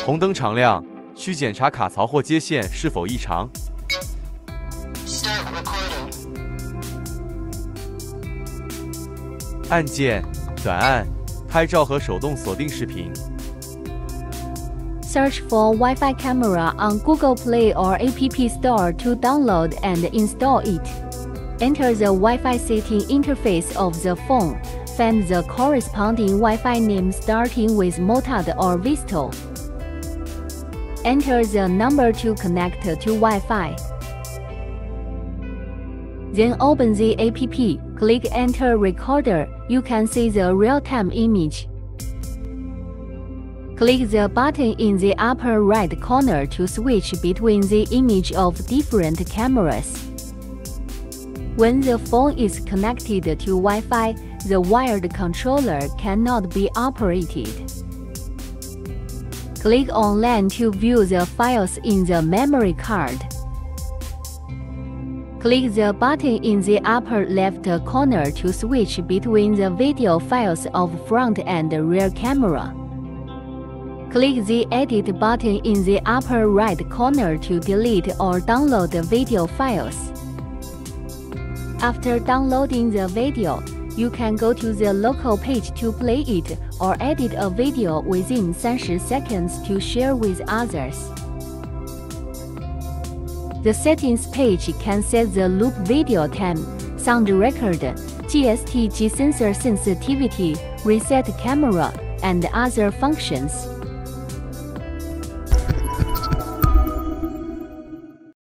红灯常亮，需检查卡槽或接线是否异常。按键、短按、拍照和手动锁定视频。 Search for Wi-Fi camera on Google Play or App Store to download and install it. Enter the Wi-Fi setting interface of the phone. Find the corresponding Wi-Fi name starting with Motad or V-SYS. Enter the number to connect to Wi-Fi. Then open the app, click Enter Recorder. You can see the real-time image. Click the button in the upper right corner to switch between the image of different cameras. When the phone is connected to Wi-Fi, the wired controller cannot be operated. Click on LAN to view the files in the memory card. Click the button in the upper left corner to switch between the video files of front and rear camera. Click the Edit button in the upper right corner to delete or download the video files. After downloading the video, you can go to the local page to play it or edit a video within 30 seconds to share with others. The settings page can set the loop video time, sound record, GST G sensor sensitivity, reset camera, and other functions.